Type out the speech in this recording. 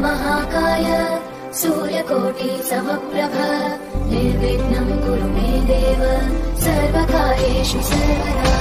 महाकाय सूर्यकोटि समप्रभ निर्विघ्नं कुरु मे देव सर्वकार्येषु सर्वदा।